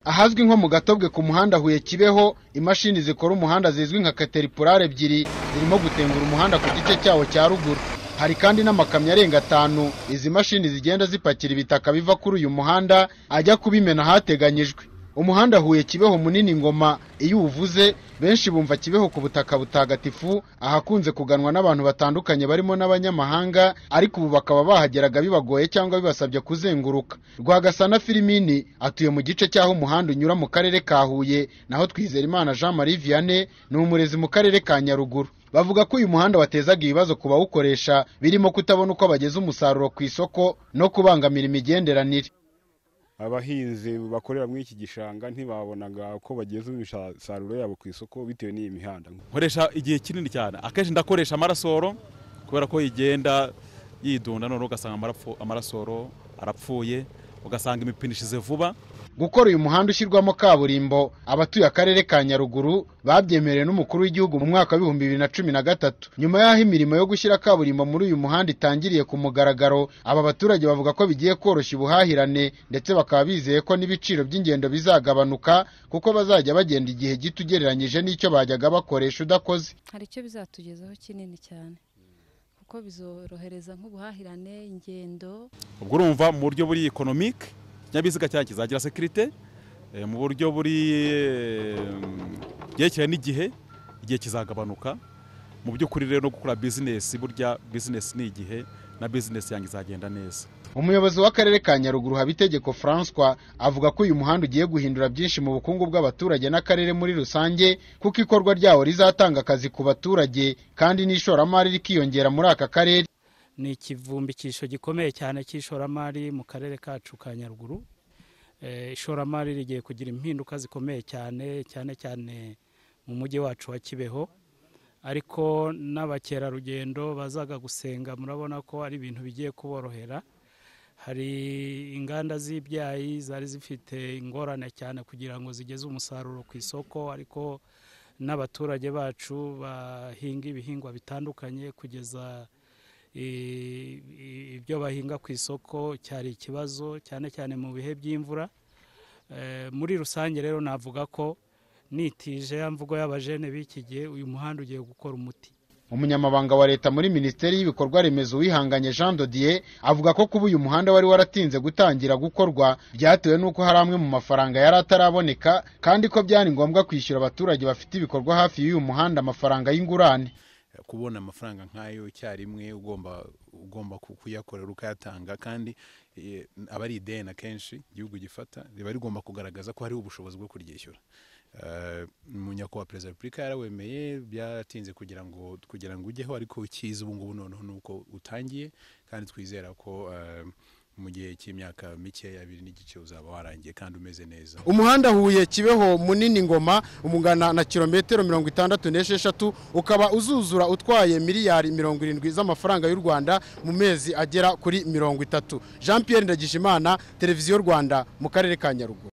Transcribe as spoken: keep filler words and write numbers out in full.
Ahazwi nko mu Gatobwe ku muhanda Huye Kibeho, imashini zikora umuhanda zizwi nka caterpillar ebyiri zirimo gutengura umuhanda ku gice cyawo cya ruguru. Hari kandi n'amakamyo arenga atanu, izi mashini zigenda zipakira ibitaka biva kuri uyu muhanda ajya kubimena hateganyijwe. Umuhanda Huye Kibeho munini ngoma, iyo uvuze benshi bumva Kibeho ku butaka butagatifu, ahakunze kuganwa n'abantu batandukanye barimo n'abanyamahanga, ariko ubu bakaba bahageraga bibagoye cyangwa bibasabye kuzenguruka. Rwagasana Filimini atuye mu gice cyaho umuhanda unyura mu karere ka Huye, naho Twizerimana Jean Marie Vianney ni umurezi mu karere ka Nyaruguru. Bavuga ko uyu muhanda watezaga ibibazo ku bawukoresha, birimo kutabona uko bageza umusaruro ku isoko no kubangamira imigenderanire. Abahinzi bakorera muri iki gishanga ntibabonaga uko bageza umusaruro yabo ku isoko bitewe n'iyi mihanda. Nkoresha igihe kinini cyane, akenshi ndakoresha amarasoro kubera ko igenda yidunda, none ugasanga amarasoro arapfuye, ugasanga imipine ishize vuba. Gukora uyu muhanda ushyirwamo kaburimbo, abatuye akarere ka Nyaruguru babyemerewe n'umukuru w'igihugu mu mwaka wa bibiri na cumi na gatatu. Nyuma y'aho imirimo yo gushyira kaburimbo muri uyu muhanda itangiriye ku mugaragaro, aba baturage bavuga ko bigiye koroshya ubuhahirane, ndetse bakaba bizeye ko n'ibiciro by'ingendo bizagabanuka kuko bazajya bagenda igihe gito ugereranyije n'icyo bajyaga bakoresha udakoze. Hari icyo bizatugezaho kinini cyane, kuko bizorohereza nk'ubuhahirane, ingendo. Ubwo urumva mu buryo buri economique nyabiziga cyane kizagira sécurité, mu buryo buri yerekeye n'igihe igihe kizagabanuka. Mu by'ukuri rero no gukora business, burya business ni igihe na business yangi izagenda neza. Umuyobozi w'akarere ka Nyaruguru Habitegeko François avuga ko uyu muhanda ugiye guhindura byinshi mu bukungu bw'abaturage n'akarere muri rusange, kuko ikorwa ryawo rizatanga akazi ku baturage kandi n'ishoramari rikiyongera muri aka karere. Ni ikivumbikisho gikomeye cyane cy'ishoramari mu karere kacu ka Nyaruguru. Ishoramari rigiye kugira impinduka zikomeye cyane cyane cyane mu mujyi wacu wa Kibeho, ariko n'abakerarugendo bazaga gusenga murabona ko ari ibintu bigiye kuborohera. Hari inganda z'ibyayi zari zifite ingorane cyane kugira ngo zigeze umusaruro ku isoko, ariko n'abaturage bacu bahinga ibihingwa bitandukanye kugeza ibyo bahinga ku isoko cyari ikibazo cyane cyane mu bihe by'imvura. Muri rusange rero navuga ko nitije ya mvugo y'abajene b'iki gihe uyu muhanda ugiye gukora umuti. Umunyamabanga wa leta muri Minisiteri y'Ibikorwa Remezo Wihanganye Jean Dodier avuga ko kuba uyu muhanda wari waratinze gutangira gukorwa byatewe n'uko hari amwe mu mafaranga yari ataraboneka, kandi ko byari ngombwa kwishyura abaturage bafite ibikorwa hafi y'uyu muhanda amafaranga y'ingurane. Kubona amafaranga nk'ayo cyarimwe ugomba ugomba kuyakorera ukayatanga, kandi abari ideni akenshi igihugu gifata riba rigomba kugaragaza ko hari ubushobozi bwo kuryishyura. Umunyakubahwa Perezida wa Repubulika yarawemeye, byatinze kugira ngo kugira ngo ujyeho, ariko ukiza ubu ngubu noneho nuko utangiye, kandi twizera ko mu gihe cy'imyaka mike abiri n'igice uzaba warangiye kandi umeze neza. Umuhanda Huye Kibeho munini ngoma umugana na kilometero mirongo itandatu n'esheshatu, ukaba uzuzura utwaye miliyari mirongo irindwi z'amafaranga y'u Rwanda mu mezi agera kuri mirongo itatu. Jean Pierre Ndagijimana, Televiziyo Rwanda, mu karere ka Nyaruguru.